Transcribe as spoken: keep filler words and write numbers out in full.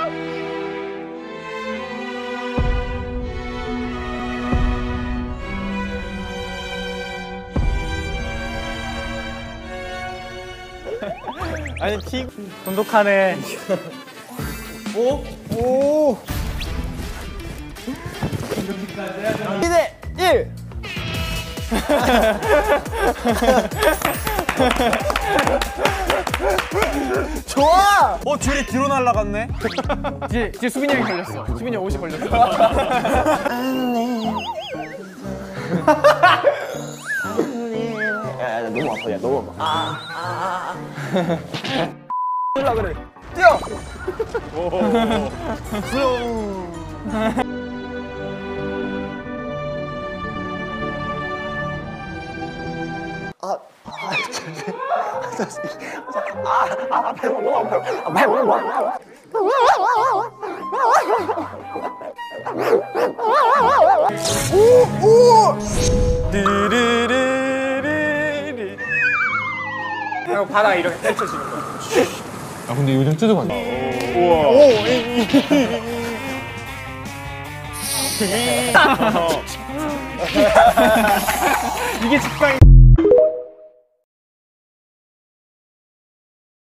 아니 티 돈독하네. 오? 오! 이 대 일! 좋아! 어 줄이 뒤로 날아갔네. 이제 이제 수빈이 형이 걸렸어. 수빈이 형 옷이 걸렸어. 야, 야, 너무 아파, 야, 너무 아파. 아, 아, 아. 뛰라 그래. 뛰어! 아, 아, 아, 배가 너무 아파요. 아, 배가 너무 아파요. 오! 오! 띠르르르르. 그냥 바닥 이렇게 펼쳐지는 거야. 아 근데 요즘 뜯어봤네. 우와. 오! 이게 직방이